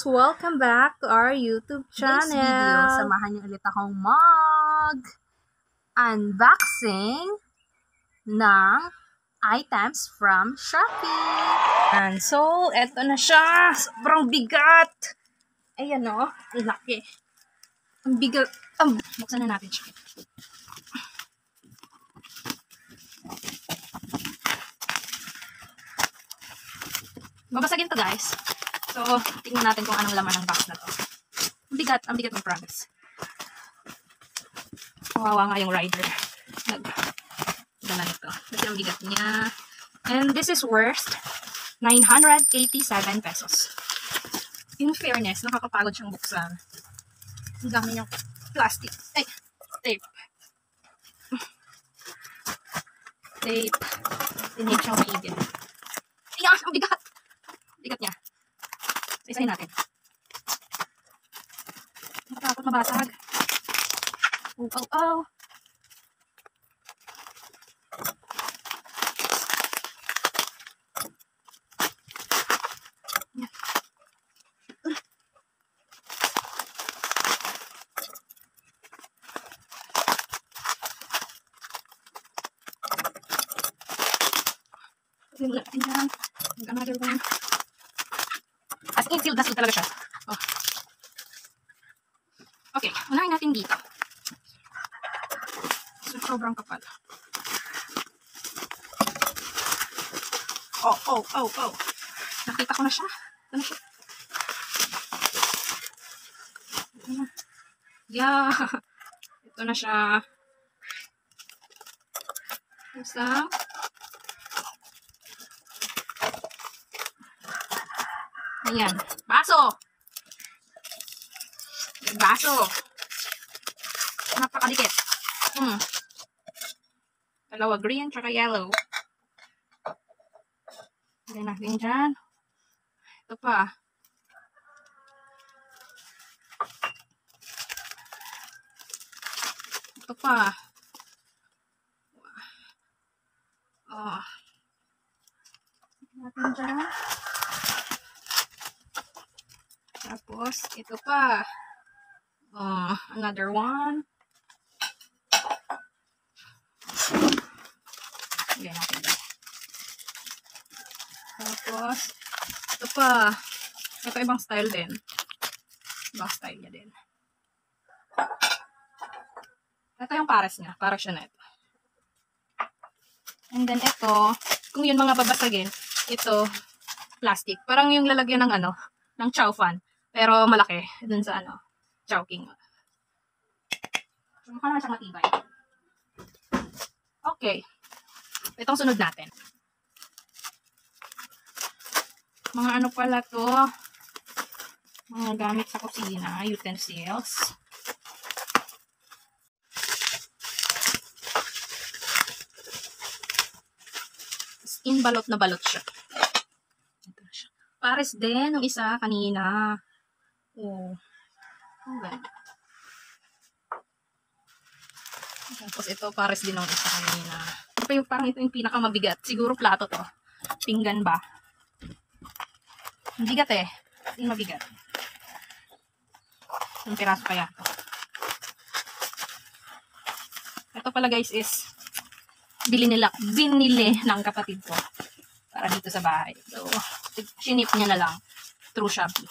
guys! Welcome back to our YouTube channel. Today's video, samahan niyo ulit akong unboxing ng items from Shopee. And so, eto na siya. Sobrang bigat. Ayan o. Ang laki. Ang bigat. Buksan na natin siya. Babasagin to guys. So, tingnan natin kung anong laman ng box na to. Ang bigat ng promise. Kawawa nga yung rider. Nagdala nito. Kasi ang bigat niya. And this is worth 987 pesos. In fairness, nakakapagod siyang buksan. Ang dami niyang plastic. Ay, tape. Tape. Tinake siyang maigil. Ayan, ang bigat. Bigat niya. Isa-isahin natin. Nakatakot mabasag. Oh. Another one. As in, sealed talaga siya. Oh. Okay, unahin natin dito. So, sobrang kapal. Oh. Nakita ko na siya. Ito na siya. Yeah. Ito na siya. Isa. Ayan. Baso. Napakadikit. Dalawa green tsaka yellow. Lagyan natin dyan. Ito pa. Oh. Lagyan natin dyan. Tapos, ito pa. Another one. Lagyan natin dyan. Tapos, ito pa. Ito ibang style din. Ibang style niya din. Ito yung pares niya. Para siya na ito. And then ito, kung yun mga babasagin, ito, plastic. Parang yung lalagyan ng ng chow fan. Pero malaki. Dun sa Chowking. So, mukha naman siyang matibay. Okay. Itong sunod natin. Mga pala to. Mga gamit sa kusina. Utensils. In balot na balot siya. Ito na siya. Pares din yung isa kanina. Oh. Okay. Tapos ito pares din ng isa kanina. Parang ito yung pinakamabigat. Siguro plato to. Pinggan ba? Mabigat eh. Hindi mabigat. Yung piraso kaya to. Ito pala guys is binili ng kapatid ko para dito sa bahay. So, sinip niya na lang through Shopee.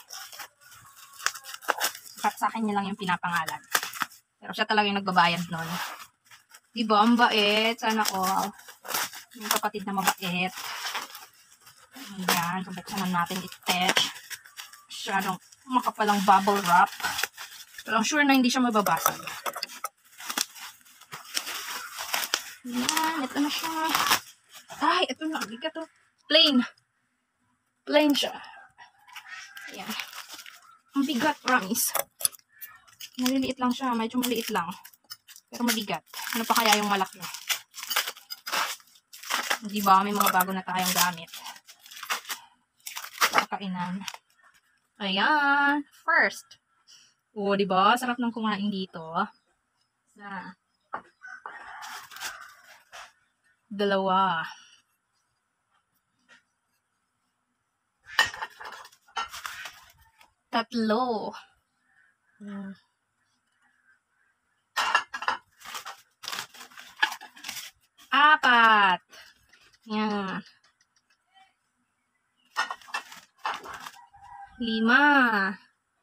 Sa akin niya lang yung pinapangalan. Pero siya talaga yung nagbabayad nun. Diba? Ang bait. Sana ko. Yung kapatid na mabait. Ayan. Kabuksan natin i-tech. Masyadong makapalang bubble wrap. Pero I'm sure na hindi siya mababasag. Ayan. Ito na siya. Ay, ito na. Bigat to. Plain siya. Ayan. Ang bigat, promise. Maliliit lang siya. Medyo maliit lang. Pero mabigat. Ano pa kaya yung malaki? Di ba? May mga bago na tayong gamit. Kakainan. Ayan. First. O, di ba? Sarap ng kumain dito. Dalawa. Tatlo. Yan. Apat. Yan. 5.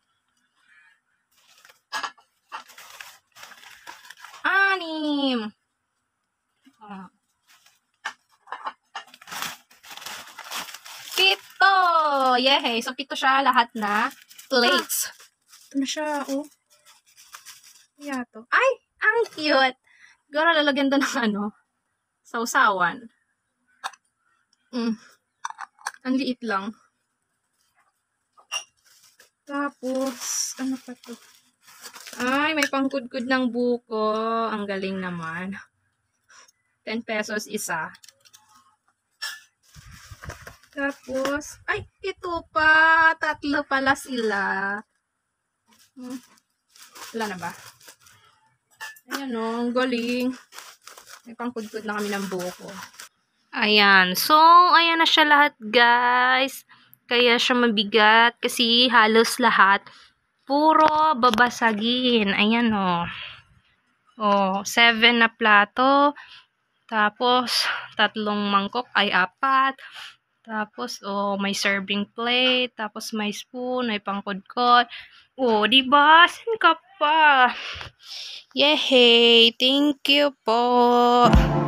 6. Ah. 7. Yehey! So, 7 siya lahat na plates. Ito na siya, oh. Kaya to. Ay! Ang cute! Siguro lalagyan doon ng sausawan. Ang liit lang. Tapos, ano pa to? Ay, may pangkudkud ng buko. Ang galing naman. 10 pesos isa. Tapos, ay, ito pa. 3 pala sila. Wala na ba? Ayan o, ang galing. May pangkudkud na kami ng buko. Ayan. So, ayan na siya lahat, guys. Kaya siya mabigat kasi halos lahat puro babasagin. Ayan o. Oh, 7 na plato. Tapos, 3 mangkok ay 4. Tapos, may serving plate. Tapos, may spoon. May pangkudkod. Diba? Saan ka pa? Yehey! Thank you po!